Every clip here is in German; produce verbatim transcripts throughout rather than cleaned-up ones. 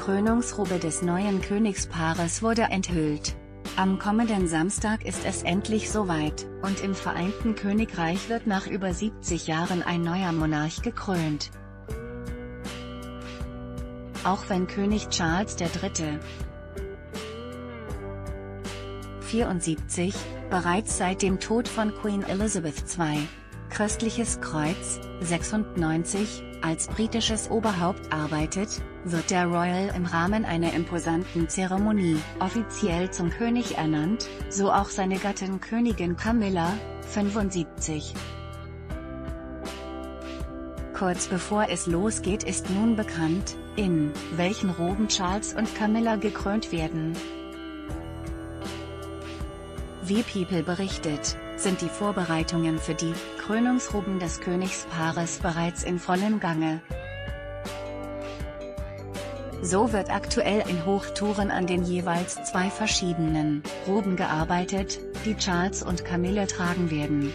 Krönungsrobe des neuen Königspaares wurde enthüllt. Am kommenden Samstag ist es endlich soweit, und im Vereinten Königreich wird nach über siebzig Jahren ein neuer Monarch gekrönt. Auch wenn König Charles der Dritte. vierundsiebzig, bereits seit dem Tod von Queen Elizabeth der Zweite. Christliches Kreuz, sechsundneunzig, als britisches Oberhaupt arbeitet, wird der Royal im Rahmen einer imposanten Zeremonie offiziell zum König ernannt, so auch seine Gattin Königin Camilla, fünfundsiebzig. Kurz bevor es losgeht, ist nun bekannt, in welchen Roben Charles und Camilla gekrönt werden. Wie People berichtet, sind die Vorbereitungen für die Krönungsroben des Königspaares bereits in vollem Gange. So wird aktuell in Hochtouren an den jeweils zwei verschiedenen Roben gearbeitet, die Charles und Camilla tragen werden.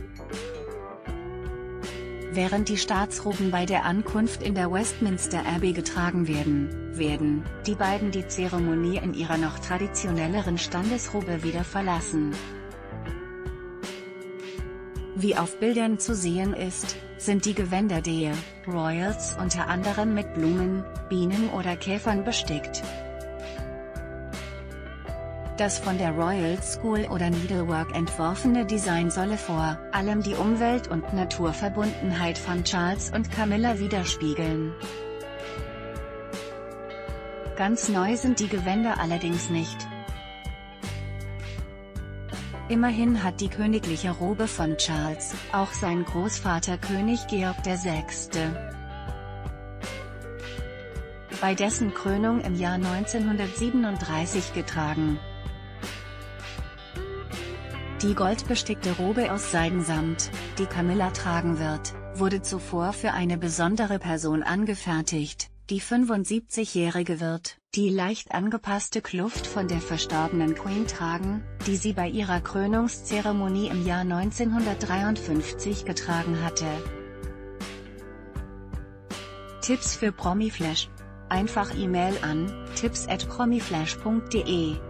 Während die Staatsroben bei der Ankunft in der Westminster Abbey getragen werden, werden die beiden die Zeremonie in ihrer noch traditionelleren Standesrobe wieder verlassen. Wie auf Bildern zu sehen ist, sind die Gewänder der Royals unter anderem mit Blumen, Bienen oder Käfern bestickt. Das von der Royal School oder Needlework entworfene Design solle vor allem die Umwelt- und Naturverbundenheit von Charles und Camilla widerspiegeln. Ganz neu sind die Gewänder allerdings nicht. Immerhin hat die königliche Robe von Charles auch sein Großvater König Georg der Sechste. bei dessen Krönung im Jahr neunzehnhundertsiebenunddreißig getragen. Die goldbestickte Robe aus Seidensamt, die Camilla tragen wird, wurde zuvor für eine besondere Person angefertigt. Die fünfundsiebzigjährige wird die leicht angepasste Kluft von der verstorbenen Queen tragen, die sie bei ihrer Krönungszeremonie im Jahr neunzehnhundertdreiundfünfzig getragen hatte. Tipps für Promiflash. Einfach E-Mail an tipps at promiflash punkt de